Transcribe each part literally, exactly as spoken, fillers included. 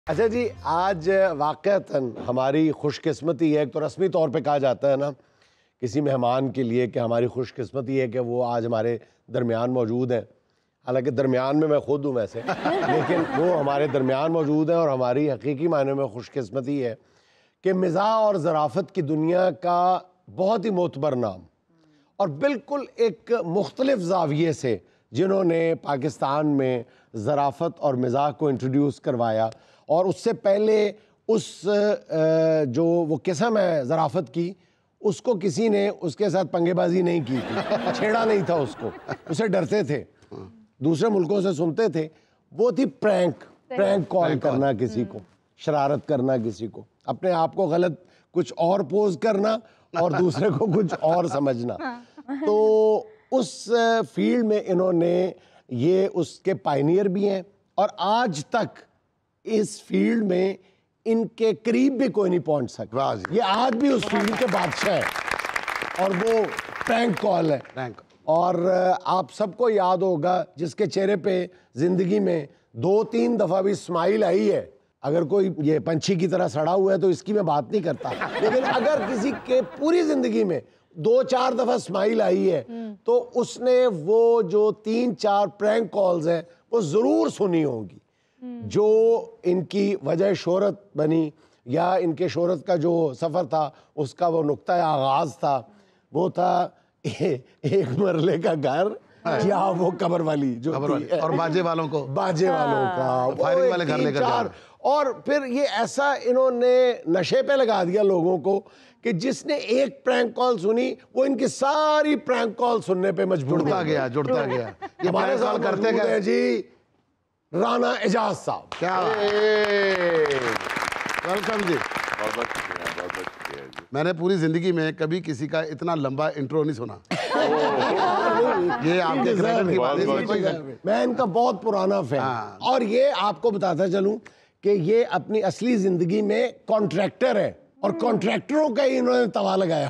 अच्छा जी, आज वाक़अतन हमारी खुशकिस्मती है, एक तो रस्मी तौर पे कहा जाता है ना किसी मेहमान के लिए कि हमारी खुशकिस्मती है कि वो आज हमारे दरमियान मौजूद हैं। हालांकि दरमियान में मैं खुद हूँ वैसे, लेकिन वो हमारे दरमियान मौजूद हैं और हमारी हकीकी मायने में खुशकिस्मती है कि मिज़ाह और ज़राफ़त की दुनिया का बहुत ही मोतबर नाम और बिल्कुल एक मुख्तलिफ ज़ाविये से जिन्होंने पाकिस्तान में ज़राफ़त और मिज़ाह को इंट्रोड्यूस करवाया और उससे पहले उस जो वो किस्म है ज़राफ़त की, उसको किसी ने उसके साथ पंगेबाजी नहीं की थी, छेड़ा नहीं था उसको, उसे डरते थे, दूसरे मुल्कों से सुनते थे। वो थी प्रैंक, प्रैंक कॉल करना किसी को, शरारत करना किसी को, अपने आप को गलत कुछ और पोज करना और दूसरे को कुछ और समझना। तो उस फील्ड में इन्होंने ये उसके पायनियर भी हैं और आज तक इस फील्ड में इनके करीब भी कोई नहीं पहुंच सकता। ये आज भी उस फील्ड के बादशाह है और वो प्रैंक कॉल है। प्रैंक। और आप सबको याद होगा जिसके चेहरे पे जिंदगी में दो तीन दफा भी स्माइल आई है, अगर कोई ये पंछी की तरह सड़ा हुआ है तो इसकी मैं बात नहीं करता, लेकिन अगर किसी के पूरी जिंदगी में दो चार दफा स्माइल आई है तो उसने वो जो तीन चार प्रैंक कॉल्स हैं वो जरूर सुनी होंगी, जो इनकी वजह शोहरत बनी या इनके शोहरत का जो सफ़र था उसका वो नुक्ता आगाज़ था। वो था ए, एक मरले का घर या वो कबर वाली जो कबर वाली और बाजे वालों को बाजे वालों का फायरिंग वाले घर लेकर जा, और फिर ये ऐसा इन्होंने नशे पे लगा दिया लोगों को कि जिसने एक प्रैंक कॉल सुनी वो इनकी सारी प्रैंक कॉल सुनने पे मजबूर जुड़ता गया जुड़ता गया। ये हमारे साथ करते गए जी राना एजाज साहब। क्या वेलकम जी। बहुत बहुत शुक्रिया, बहुत बहुत शुक्रिया जी। मैंने पूरी जिंदगी में कभी किसी का इतना लंबा इंट्रो नहीं सुना। ये आपके क्रेडिट की बात है, मैं इनका बहुत पुराना फैन। और ये आपको बताता चलूं कि ये अपनी असली जिंदगी में कॉन्ट्रैक्टर है और कॉन्ट्रैक्टरों का ही इन्होंने तवा लगाया।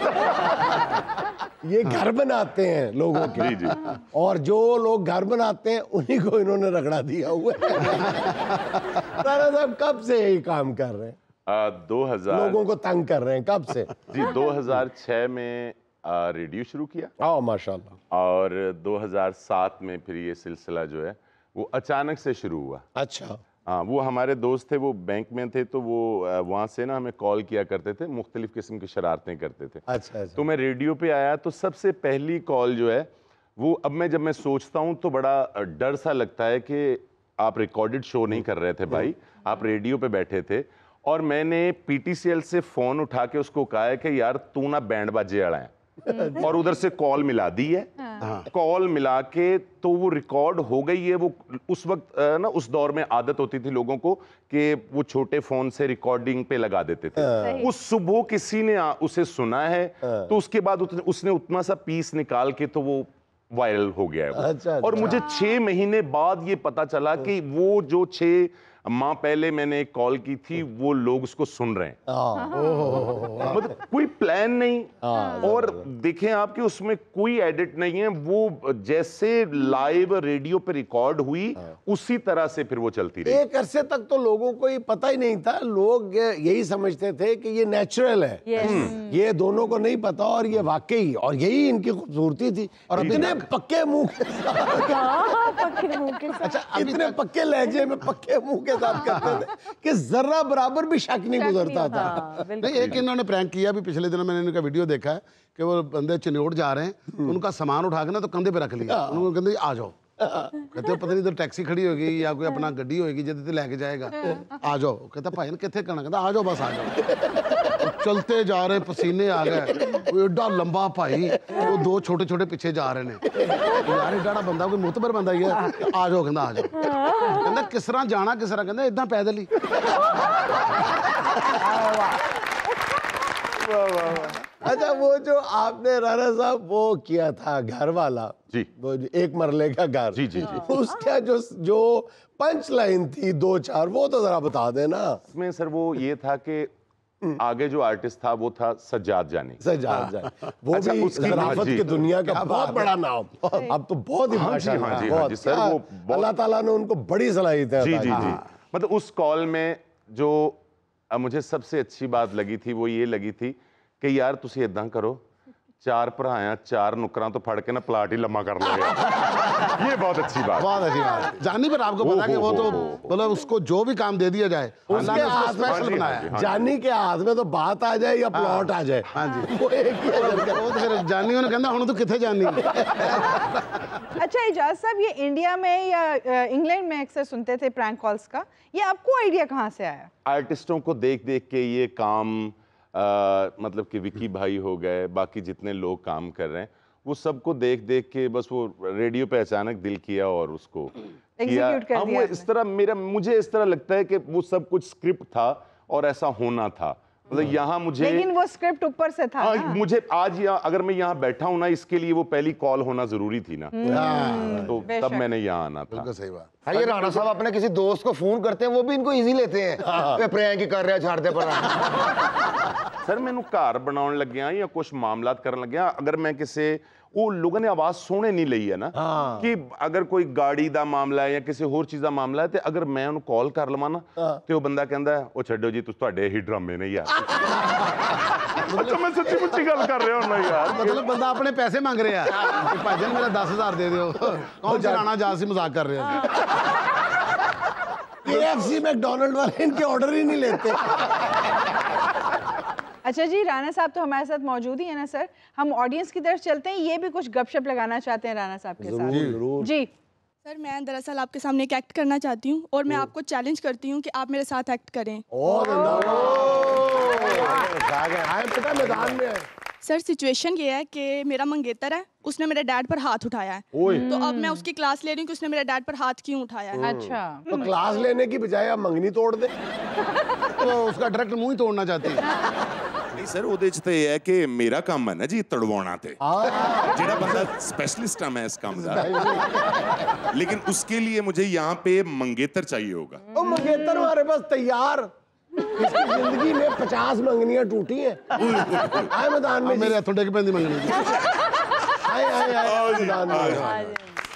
ये घर बनाते हैं लोगों के, जी, जी। और जो लोग घर बनाते हैं उन्हीं को इन्होंने रगड़ा दिया हुआ है। राना साहब कब से यही काम कर रहे हैं? आ, दो हजार लोगों को तंग कर रहे हैं कब से? जी दो हज़ार छह में आ, रेडियो शुरू किया। हाँ माशाल्लाह। और दो हज़ार सात में फिर ये सिलसिला जो है वो अचानक से शुरू हुआ। अच्छा। हाँ, वो हमारे दोस्त थे, वो बैंक में थे, तो वो वहाँ से ना हमें कॉल किया करते थे, मुख्तलिफ किस्म की शरारतें करते थे। अच्छा, अच्छा। तो मैं रेडियो पे आया तो सबसे पहली कॉल जो है वो, अब मैं जब मैं सोचता हूँ तो बड़ा डर सा लगता है कि आप रिकॉर्डेड शो नहीं कर रहे थे भाई, आप रेडियो पे बैठे थे और मैंने पीटीसीएल से फ़ोन उठा के उसको कहा है कि यार तू ना बैंड बाजे अड़ा है, और उधर से कॉल मिला दी है। हाँ। कॉल मिला के तो वो रिकॉर्ड हो गई है। वो उस वक्त ना उस दौर में आदत होती थी लोगों को कि वो छोटे फोन से रिकॉर्डिंग पे लगा देते थे। उस सुबह किसी ने उसे सुना है तो उसके बाद उसने उतना सा पीस निकाल के तो वो वायरल हो गया है वो। अच्छा, और अच्छा। मुझे छह महीने बाद ये पता चला कि वो जो छह माँ पहले मैंने एक कॉल की थी वो लोग उसको सुन रहे हैं। मतलब कोई प्लान नहीं, और देखें आपके उसमें कोई एडिट नहीं है, वो जैसे लाइव रेडियो पे रिकॉर्ड हुई उसी तरह से फिर वो चलती रही। एक अरसे तक तो लोगों को ये पता ही नहीं था, लोग यही समझते थे कि ये नेचुरल है। yes. ये दोनों को नहीं पता और ये वाकई, और यही इनकी खूबसूरती थी। और इतने पक्के मुंह के साथ, अच्छा इतने पक्के लहजे में पक्के मुंह के साथ करते थे कि जरा बराबर भी शक नहीं गुजरता था। नहीं, एक इन्होंने प्रैंक किया भी पिछले दिनों, मैंने इनका वीडियो देखा है कि वो बंदे चिन्नौट जा रहे हैं, उनका सामान उठा के ना तो कंधे पे रख लिया, उनको कहते आ जाओ, कहते पता नहीं तो टैक्सी खड़ी होगी या कोई अपना गड्डी होगी जिद्द लेके जाएगा, आ जाओ। कहता भाई कितने करना, कहता आ जाओ बस आ जाओ। चलते जा रहे, पसीने आ गए, एडा लंबा भाई, वो दो छोटे छोटे पीछे जा रहे हैं। यार एडा बंदा कोई मुतबर बंदा ही है, आ जाओ, कहता आ जाओ। कहता किस तरह जाना, किस तरह, कहता इदा पैदल ही। अच्छा, वो जो आपने राना साहब वो किया था घर वाला, जी, वो एक मरले का घर, जी जी जी, उसका जो जो पंच लाइन थी दो चार, वो तो जरा बता देना। इसमें सर वो ये था कि आगे जो आर्टिस्ट था वो था सज्जाद जानी। सज्जाद जानी वो अच्छा, भी उसकी ज़राफ़त की दुनिया का बहुत बड़ा नाम, अब तो बहुत ही हाँ जी, हाँ जी, हाँ जी, सर वो अल्लाह ताला ने उनको बड़ी सलाहियत है। जी जी जी। मतलब उस कॉल में जो अ, मुझे सबसे अच्छी बात लगी थी वो ये लगी थी कि यार तुसी इदां करो, चार भराया चार नुकरां तो फड़ के ना प्लाट ही लम्मा कर लोगे। ये बहुत अच्छी बात। बहुत अच्छी बात। जानी पर आपको पता है कि वो तो मतलब उसको जो भी काम दे दिया जाए, अल्लाह ने उसको स्पेशल बनाया है। जानी के हाथ में तो बात आ जाए या प्लॉट आ जाए, हाँ जी, वो एक ही है। वो तो फिर जानी ने कहना हुण तू किथे जानी। अच्छा इजाज साहब, ये इंडिया में या इंग्लैंड में अक्सर सुनते थे प्रैंक कॉल्स का, ये आपको आइडिया कहाँ से आया? आर्टिस्टों को देख देख के ये काम आ, मतलब कि विकी भाई हो गए, बाकी जितने लोग काम कर रहे हैं वो सबको देख देख के बस वो रेडियो पे अचानक दिल किया और उसको किया। कर हाँ, दिया वो इस तरह मेरा मुझे इस तरह लगता है कि वो सब कुछ स्क्रिप्ट था और ऐसा होना था। मतलब यहाँ मुझे, लेकिन वो स्क्रिप्ट ऊपर से था हाँ, ना? मुझे आज यहाँ अगर मैं यहाँ बैठा हूँ ना, इसके लिए वो पहली कॉल होना जरूरी थी ना, तो तब मैंने यहाँ आना था। बिल्कुल सही बात। हाँ, ये राणा साहब अपने किसी दोस्त को फोन करते हैं, वो भी इनको इजी लेते हैं। वे प्रैंक ही कर रहे हैं, छाड़ दे पर। सर मैनू घर बनाने लग गया या कुछ मामला करने लग गया, अगर मैं किसी वो लोगों ने आवाज सोने नहीं ली है ना, कि अगर कोई गाड़ी दा मामला है या किसी होर चीज दा मामला है, तो अगर मैं उन्हें कॉल कर लवां ना, तो वो बंदा कहता है ओ छड्डो जी, तुस तुहाडे ही ड्रामे ने यार। अच्छा मैं सच्ची मुच्ची गल कर रहा हूं यार। मतलब बंदा अपने पैसे मांग रहा है कि भाईजान मेरा दस हजार दे दो। कौन सा राणा जहाज से मजाक कर रहे हैं? केएफसी मैकडॉनल्ड वाले इनके ऑर्डर ही नहीं लेते। अच्छा जी, राणा साहब तो हमारे साथ मौजूद ही है ना सर, हम ऑडियंस की तरफ चलते हैं, ये भी कुछ गपशप लगाना चाहते हैं राणा साहब के साथ। जरूर जी सर, मैं दरअसल आपके सामने एक एक्ट करना चाहती हूँ और मैं आपको चैलेंज करती हूँ कि आप मेरे साथ एक्ट करें। आए बेटा मैदान में। सर सिचुएशन ये है कि मेरा मंगेतर है, उसने मेरे डैड पर हाथ उठाया है, तो अब मैं उसकी क्लास ले रही हूँ कि उसने मेरे डैड पर हाथ क्यों उठाया है। अच्छा, तो क्लास लेने की बजाय आप मंगनी तोड़ दे। तो उसका डायरेक्ट मुंह ही तोड़ना चाहती है। नहीं सर, ਉਹਦੇ ਚ ਤੇ ਇਹ ਹੈ ਕਿ ਮੇਰਾ ਕੰਮ ਹੈ ਨਾ ਜੀ ਤੜਵਾਉਣਾ ਤੇ ਜਿਹੜਾ ਬੰਦਾ स्पेशलिस्ट है मैं इस काम का, लेकिन उसके लिए मुझे यहाँ पे मंगेतर चाहिए होगा। ओ मंगेतर हमारे पास तैयार, इसकी जिंदगी में पचास मंगनियां टूटी हैं। आए मैदान में, मेरे हथों टेक पैंदी मंगनी। आए आए आए मैदान में।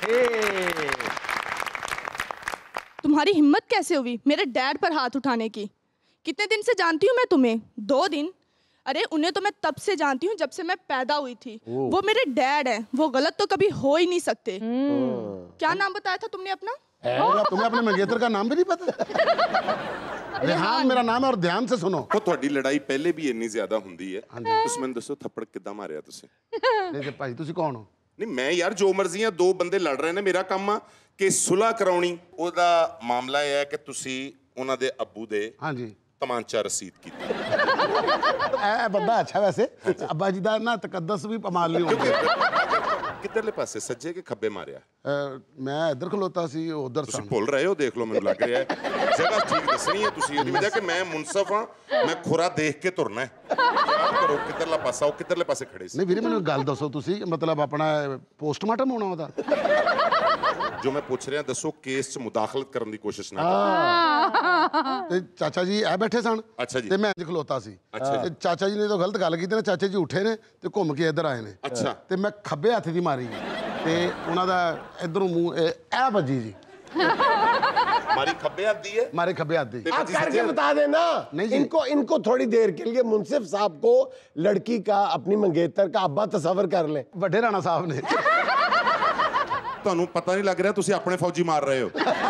तुम्हारी हिम्मत कैसे हुई मेरे डैड पर हाथ उठाने की? कितने दिन से जानती हूँ मैं तुम्हें? दो दिन? अरे उन्हें तो मैं तब से जानती हूँ जब से मैं पैदा हुई थी। वो मेरे डैड हैं, वो गलत तो कभी हो ही नहीं सकते। क्या नाम बताया था तुमने अपना? तुम्हें अपने मंगेतर का नाम भी नहीं पता? रेहान मेरा नाम है, और ध्यान से सुनो। ਉਹ ਤੁਹਾਡੀ ਲੜਾਈ ਪਹਿਲੇ ਵੀ ਇੰਨੀ ਜ਼ਿਆਦਾ ਹੁੰਦੀ ਹੈ, ਤੁਸੀਂ ਮੈਨੂੰ ਦੱਸੋ ਥੱਪੜ ਕਿੱਦਾਂ ਮਾਰਿਆ ਤੁਸੀਂ? नहीं भाई तुसी कौन हो? ਨਹੀਂ ਮੈਂ ਯਾਰ ਜੋ ਮਰਜ਼ੀ ਆ, ਦੋ ਬੰਦੇ ਲੜ ਰਹੇ ਨੇ, ਮੇਰਾ ਕੰਮ ਆ ਕਿ ਸੁਲ੍ਹਾ ਕਰਾਉਣੀ। ਉਹਦਾ ਮਾਮਲਾ ਇਹ ਹੈ ਕਿ ਤੁਸੀਂ ਉਹਨਾਂ ਦੇ ਅੱਬੂ ਦੇ हाँ जी, ਤਮਾਂਚਾ ਰਸੀਦ ਕੀਤੀ। ए बंदा अच्छा वैसे, अब्बा जी दा ना तकद्दस भी कमाल नहीं होंगे। ਕਿੱਧਰਲੇ ਪਾਸੇ, ਸੱਜੇ ਕਿ ਖੱਬੇ ਮਾਰਿਆ? मैं इधर खलोता सी, उधर ਤੁਸੀਂ सा। ਭੁੱਲ ਰਹੇ ਹੋ, ਦੇਖ ਲਓ, ਮੈਨੂੰ ਲੱਗ ਰਿਹਾ ਹੈ ਜਗ੍ਹਾ ਠੀਕ ਦੱਸਣੀ ਹੈ ਤੁਸੀਂ। ਇਹਦੀ ਵਜ੍ਹਾ ਕਿ ਮੈਂ ਮੁਨਸਫ ਹਾਂ, ਮੈਂ ਖੁਰਾ ਦੇਖ ਕੇ ਤੁਰਨਾ ਹੈ। ਯਾਦ ਕਰੋ ਕਿੱਧਰਲਾ ਪਾਸਾ, ਉਹ ਕਿੱਧਰਲੇ ਪਾਸੇ ਖੜੇ ਸੀ। नहीं ਵੀਰੇ ਮੈਨੂੰ ਗੱਲ ਦੱਸੋ ਤੁਸੀਂ, मतलब अपना पोस्टमार्टम होना ਉਹਦਾ? ਜੋ ਮੈਂ ਪੁੱਛ ਰਿਹਾ ਦੱਸੋ, ਕੇਸ 'ਚ ਮੁਦਾਖਲਤ ਕਰਨ ਦੀ ਕੋਸ਼ਿਸ਼ ਨਾ ਕਰੋ। ਤੇ ਚਾਚਾ ਜੀ ਐ ਬੈਠੇ ਸਨ ਅੱਛਾ ਜੀ। ਤੇ ਮੈਂ ਇੰਜ ਖਲੋਤਾ ਸੀ। ਤੇ ਚਾਚਾ ਜੀ ਨੇ ਤਾਂ ਗਲਤ ਗੱਲ ਕੀਤੀ ਨਾ, ਚਾਚਾ ਜੀ ਉੱਠੇ ਨੇ ਤੇ ਘੁੰਮ ਕੇ ਇੱਧਰ ਆਏ ਨੇ। ਅੱਛਾ। ਤੇ ਮੈਂ ਖੱਬੇ ਹੱਥ ਦੀ ਮਾਰੀ ਤੇ ਉਹਨਾਂ ਦਾ ਇੱਧਰੋਂ ਮੂੰਹ ਐ ਵੱਜੀ ਜੀ। ਮਾਰੀ ਖੱਬੇ ਹੱਥ ਦੀ ਹੈ, मारे खब्बे हाथ दी। आप करके बता देना। नहीं जी। इनको इनको थोड़ी देर के लिए मुंसिफ साहब को लड़की का, अपनी मंगेतर का अब्बा तस्वर कर ले। ਵੱਡੇ ਰਾਣਾ ਸਾਹਿਬ ਨੇ। ਤੁਹਾਨੂੰ ਪਤਾ ਨਹੀਂ ਲੱਗ ਰਿਹਾ ਤੁਸੀਂ ਆਪਣੇ ਫੌਜੀ ਮਾਰ ਰਹੇ ਹੋ।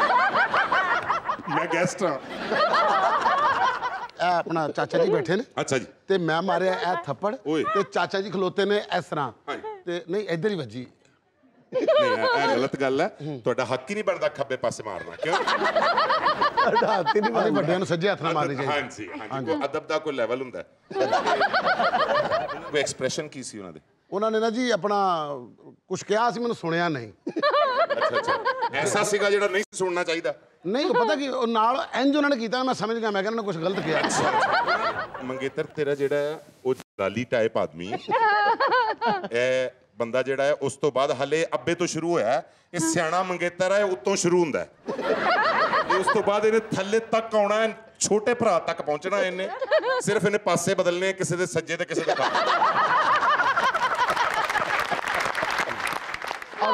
ਮੈਂ ਗੈਸਟ ਹਾਂ। ਇਹ ਆਪਣਾ ਚਾਚਾ ਜੀ ਬੈਠੇ ਨੇ ਅੱਛਾ ਜੀ। ਤੇ ਮੈਂ ਮਾਰਿਆ ਇਹ ਥੱਪੜ ਓਏ। ਤੇ ਚਾਚਾ ਜੀ ਖਲੋਤੇ ਨੇ ਇਸ ਤਰ੍ਹਾਂ ਹਾਂਜੀ। ਤੇ ਨਹੀਂ ਇੱਧਰ ਹੀ ਵੱਜੀ। ਨਹੀਂ ਇਹ ਇਹ ਗਲਤ ਗੱਲ ਹੈ, ਤੁਹਾਡਾ ਹੱਕ ਹੀ ਨਹੀਂ ਬਣਦਾ ਖੱਬੇ ਪਾਸੇ ਮਾਰਨਾ। ਕਿਉਂ? हटाती नहीं ਅਸੀਂ ਵੱਡਿਆਂ ਨੂੰ ਸੱਜੇ ਹੱਥ ਨਾਲ ਮਾਰਨੀ ਚਾਹੀਦੀ। ਹਾਂਜੀ ਹਾਂਜੀ, ਕੋਈ ਅਦਬ ਦਾ ਕੋਈ ਲੈਵਲ ਹੁੰਦਾ ਹੈ। ਕੋਈ ਐਕਸਪ੍ਰੈਸ਼ਨ ਕੀ ਸੀ ਉਹਨਾਂ ਦੇ? ਉਹਨਾਂ ਨੇ ਨਾ ਜੀ ਆਪਣਾ ਕੁਝ ਕਿਹਾ ਸੀ, ਮੈਨੂੰ ਸੁਣਿਆ ਨਹੀਂ। ਅੱਛਾ ਅੱਛਾ, ਐਸਾ ਸੀਗਾ ਜਿਹੜਾ ਨਹੀਂ ਸੁਣਨਾ ਚਾਹੀਦਾ। ਨਹੀਂ ਉਹ ਪਤਾ ਕੀ, ਉਹ ਨਾਲ ਇੰਜ ਉਹਨਾਂ ਨੇ ਕੀਤਾ, ਮੈਂ ਸਮਝ ਗਿਆ, ਮੈਂ ਕਹਿੰਦਾ ਕੁਝ ਗਲਤ ਕਿਹਾ। ਮੰਗੇਤਰ ਤੇਰਾ ਜਿਹੜਾ ਹੈ ਉਹ ਲਾਲੀ ਟਾਈਪ ਆਦਮੀ ਹੈ। ਇਹ ਬੰਦਾ ਜਿਹੜਾ ਹੈ ਉਸ ਤੋਂ ਬਾਅਦ ਹਲੇ ਅੱਬੇ ਤੋਂ ਸ਼ੁਰੂ ਹੋਇਆ। ਇਹ ਸਿਆਣਾ ਮੰਗੇਤਰ ਹੈ, ਉੱਤੋਂ ਸ਼ੁਰੂ ਹੁੰਦਾ ਹੈ। ਤੇ ਉਸ ਤੋਂ ਬਾਅਦ ਇਹਨੇ ਥੱਲੇ ਤੱਕ ਆਉਣਾ ਹੈ, ਛੋਟੇ ਭਰਾ ਤੱਕ ਪਹੁੰਚਣਾ ਇਹਨੇ। ਸਿਰਫ ਇਹਨੇ ਪਾਸੇ ਬਦਲਨੇ, ਕਿਸੇ ਦੇ ਸੱਜੇ ਤੇ ਕਿਸੇ ਦੇ ਖੱਬੇ। और बाद में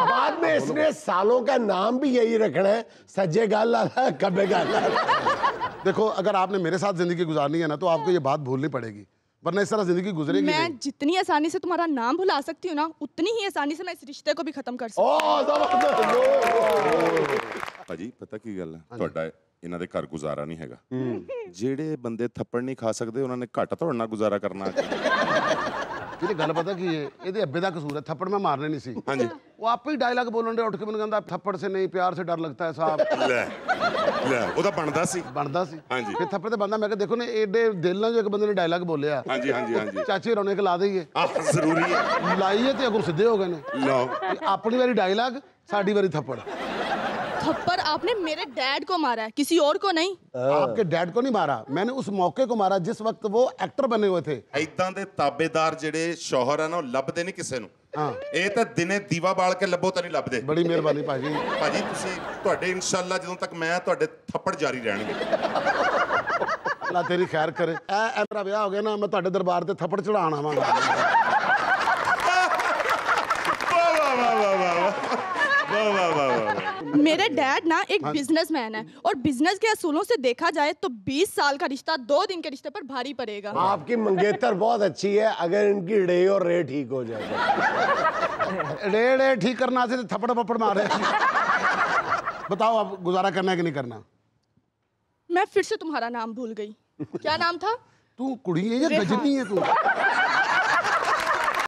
आप इसने सालों का नाम भी यही रखना है, सज्जे गाला कबे गाला। देखो, अगर आपने मेरे साथ जिंदगी गुजारनी है ना, तो आपको ये बात भूलनी पड़ेगी, वरना इस तरह जिंदगी गुजरेगी मैं नहीं। जितनी आसानी से तुम्हारा नाम भुला सकती हूँ ना, उतनी ही आसानी से मैं इस रिश्ते को भी खत्म कर सकती हूँ। ओ जबरदस्त। ਭਾਜੀ ਪਤਾ ਕੀ ਗੱਲ ਹੈ, ਤੁਹਾਡਾ ਇਹਨਾਂ ਦੇ ਘਰ ਗੁਜ਼ਾਰਾ ਨਹੀਂ ਹੈਗਾ। ਜਿਹੜੇ ਬੰਦੇ ਥੱਪੜ ਨਹੀਂ ਖਾ ਸਕਦੇ ਉਹਨਾਂ ਨੇ ਘੱਟ ਤੁਹਾਡੇ ਨਾਲ ਗੁਜ਼ਾਰਾ ਕਰਨਾ। ਇਹਦੀ ਗੱਲ ਪਤਾ ਕੀ ਹੈ, ਇਹਦੇ ਅੱਬੇ ਦਾ ਕਸੂਰ ਹੈ, ਥੱਪੜ ਮੈਂ ਮਾਰਨੇ ਨਹੀਂ ਸੀ। ਹਾਂਜੀ, ਉਹ ਆਪੇ ਹੀ ਡਾਇਲੌਗ ਬੋਲਣ ਦੇ, ਉੱਠ ਕੇ ਮੈਨੂੰ ਕਹਿੰਦਾ ਥੱਪੜ ਸੇ ਨਹੀਂ ਪਿਆਰ ਸੇ ਡਰ ਲੱਗਦਾ ਹੈ ਸਾਹਿਬ। ਲੈ ਲੈ ਉਹਦਾ ਬਣਦਾ ਸੀ। ਬਣਦਾ ਸੀ। ਹਾਂਜੀ। ਫਿਰ ਥੱਪੜ ਤੇ ਬੰਦਾ, ਮੈਂ ਕਿਹਾ ਦੇਖੋ ਨੇ ਏਡੇ ਦਿਲ ਨਾਲ ਜੋ ਇੱਕ ਬੰਦੇ ਨੇ ਡਾਇਲੌਗ ਬੋਲਿਆ। ਹਾਂਜੀ ਹਾਂਜੀ ਹਾਂਜੀ, ਚਾਚੇ ਰੌਣੇ ਕ ਲਾ ਦਈਏ, ਆਹ ਜ਼ਰੂਰੀ ਹੈ। ਲਾਈਏ ਤੇ ਅਗਰ ਸਿੱਧੇ ਹੋ ਗਏ ਨੇ। ਲਓ, ਆਪਣੀ ਵਾਰੀ ਡਾਇਲੌਗ, ਸਾਡੀ ਵਾਰੀ ਥੱਪੜ। थप्पड़ आपने मेरे डैड को मारा है, किसी और को नहीं। आपके डैड को नहीं मारा, मैंने उस मौके को मारा जिस वक्त वो एक्टर बने हुए थे। ਇਦਾਂ ਦੇ ਤਾਬੇਦਾਰ ਜਿਹੜੇ ਸ਼ੌਹਰ ਆ ਨਾ, ਉਹ ਲੱਭਦੇ ਨਹੀਂ ਕਿਸੇ ਨੂੰ। ਹਾਂ, ਇਹ ਤਾਂ ਦਿਨੇ ਦੀਵਾ ਬਾਲ ਕੇ ਲੱਭੋ ਤਾਂ ਨਹੀਂ ਲੱਭਦੇ। ਬੜੀ ਮਿਹਰਬਾਨੀ ਭਾਜੀ। ਭਾਜੀ ਤੁਸੀਂ, ਤੁਹਾਡੇ ਇਨਸ਼ਾਅੱਲਾ ਜਦੋਂ ਤੱਕ ਮੈਂ, ਤੁਹਾਡੇ ਥੱਪੜ ਜਾਰੀ ਰਹਿਣਗੇ। ਅੱਲਾ ਤੇਰੀ ਖੈਰ ਕਰੇ। ਐ ਐ ਮੇਰਾ ਵਿਆਹ ਹੋ ਗਿਆ ਨਾ, ਮੈਂ ਤੁਹਾਡੇ ਦਰਬਾਰ ਤੇ ਥੱਪੜ ਚੜਾਉਣ ਆਵਾਂਗਾ। ਵਾਹ ਵਾਹ ਵਾਹ ਵਾਹ ਵਾਹ ਵਾਹ ਵਾਹ ਵਾਹ। मेरे डैड ना एक बिजनेसमैन है, और बिजनेस के असूलों से देखा जाए तो बीस साल का रिश्ता दो दिन के रिश्ते पर भारी पड़ेगा। आपकी मंगेतर बहुत अच्छी है, अगर इनकी डे और रे ठीक हो जाए। डे डे ठीक करना से थप्पड़ पप्पड़ मारे। बताओ अब गुजारा करना है कि नहीं करना? मैं फिर से तुम्हारा नाम भूल गई। क्या नाम था? तू कुड़ी है या गजनी है तू?